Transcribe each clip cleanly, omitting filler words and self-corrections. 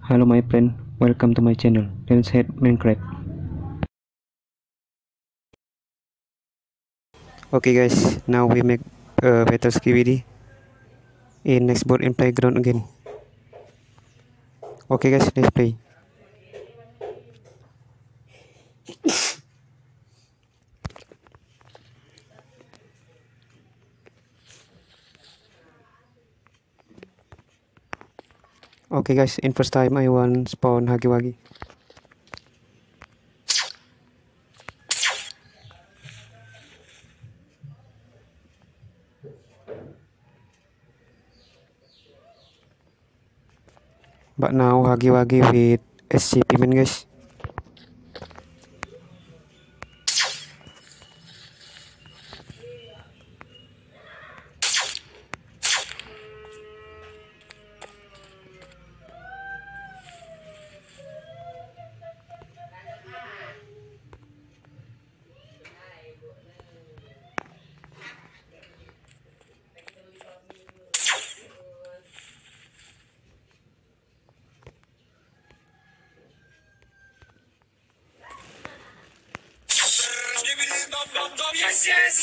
Hello my friend, welcome to my channel. Let's head Minecraft. Okay guys, now we make battle skibidi in next board in playground again. Okay guys, let's play. Okay guys, in first time I want spawn Hagiwagi. But now Hagiwagi with SCP man guys. Yes, yes.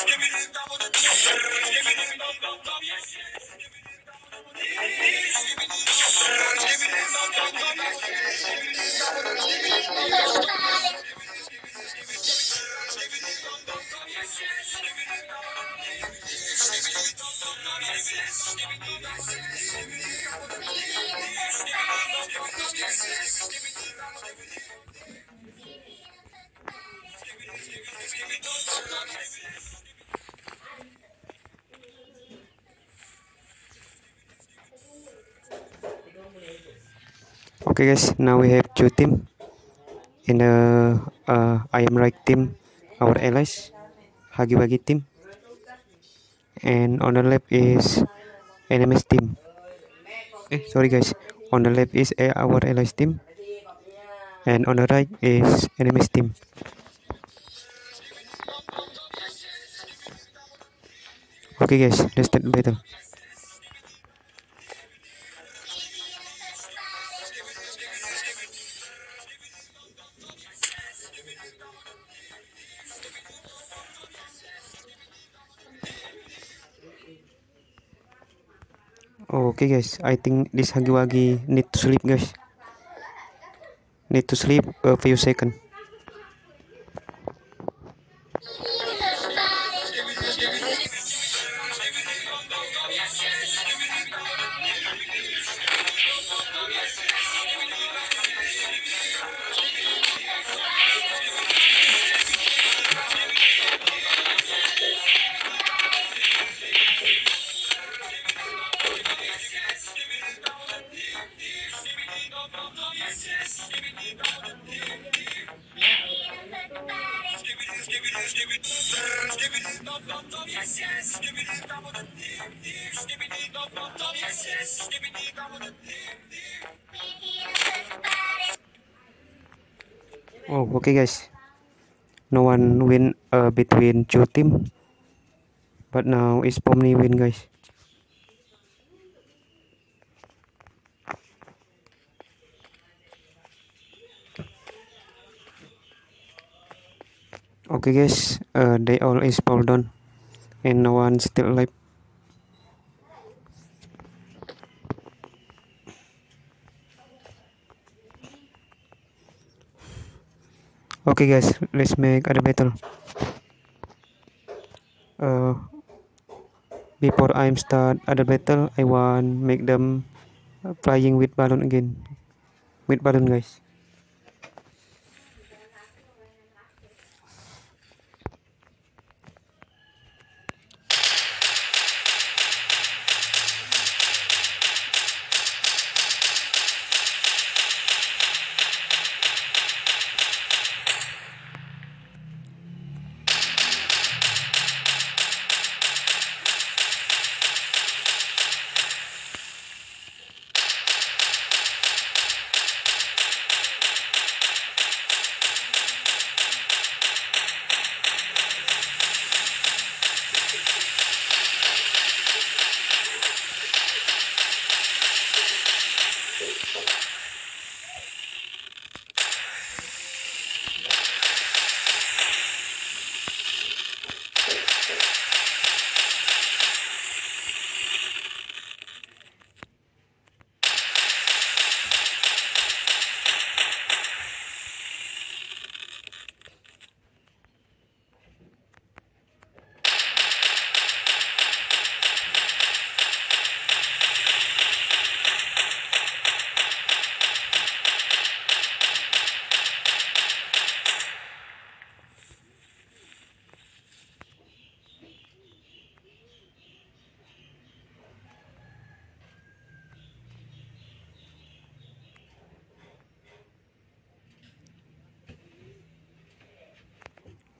Okay guys, now we have two team. In the I am right team, our allies, Hagiwagi team, and on the left is enemies team. Sorry guys, on the left is our allies team, and on the right is enemies team. Okay guys, let's start the battle. Okay guys, I think this Hagiwagi need to sleep guys. Need to sleep a few seconds. Oh, okay guys. No one win between two team, but now it's Pomni win guys. Okay guys, they all is fall down, and no one still alive. Okay guys, let's make other battle. Before I start other battle, I want make them flying with balloon again. With balloon guys.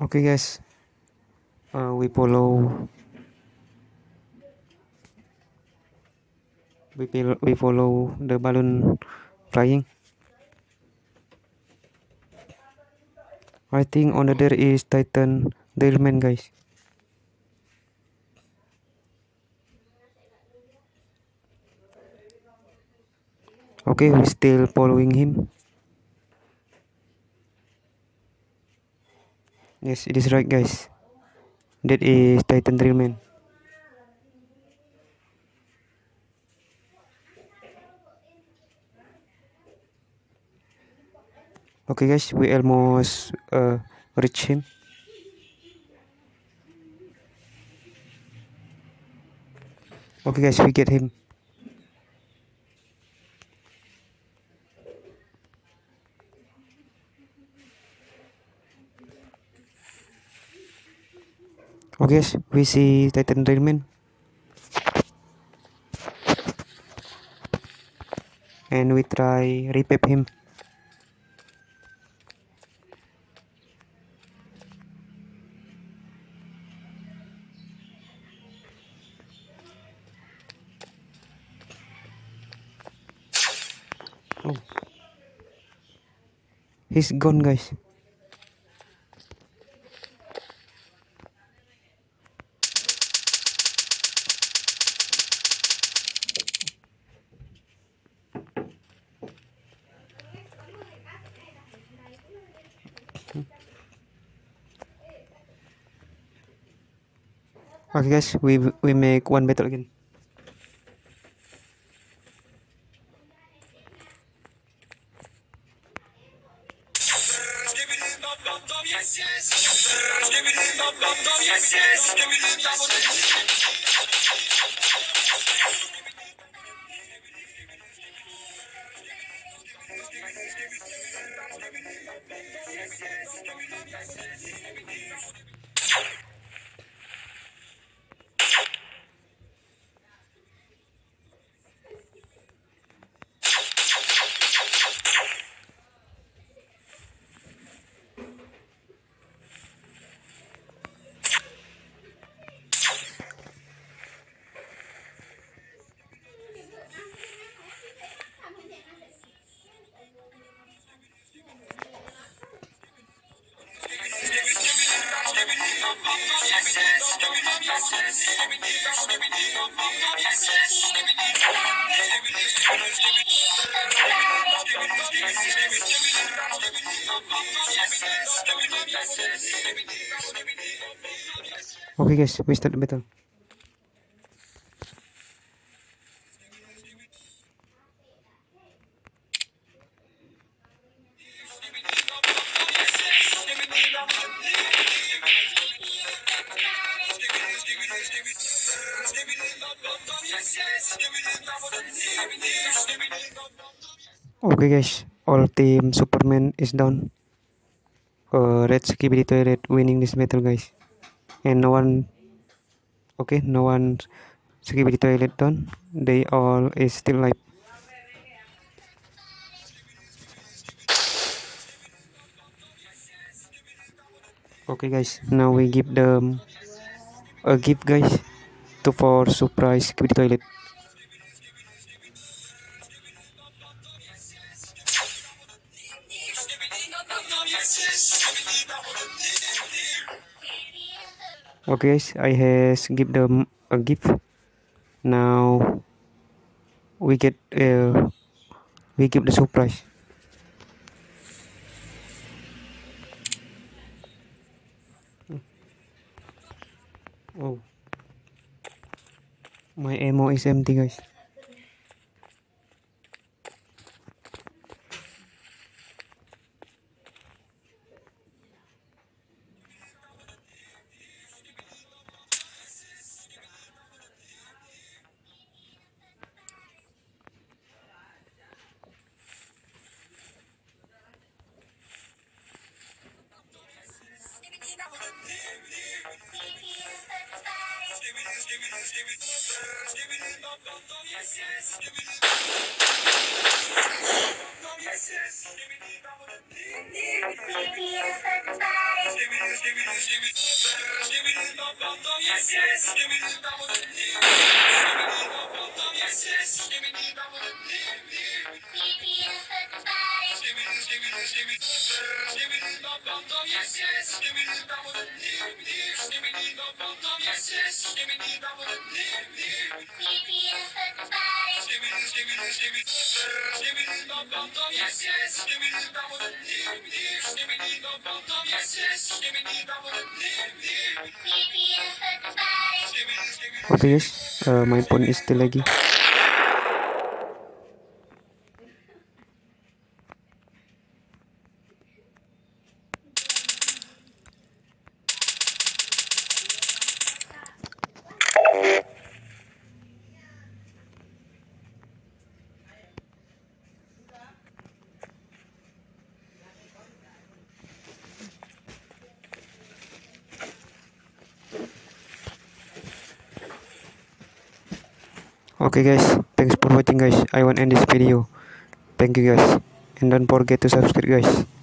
Okay guys, we follow we follow the balloon flying. I think on there is Titan Drillman guys. Okay, we still following him. Yes, it is right guys. That is Titan Drillman. Okay guys, we almost reach him. Okay guys, we get him. Okay guys, we see Titan Drillman. And we try repep him. Oh. He's gone guys. Okay guys, we make one battle again. Okay guys, we start the battle. Okay guys, all team Superman is down. Red Skibidi Toilet winning this battle guys. And no one, okay, no one Skibidi Toilet down. They all is still alive. Okay guys, now we give them a gift guys to for surprise Skibidi Toilet. Okay guys, I has give them a gift. Now we get we give the surprise. Oh, my ammo is empty guys. Okay guys, my phone is still lagi. Okay guys, thanks for watching guys. I want to end this video. Thank you guys, and don't forget to subscribe guys.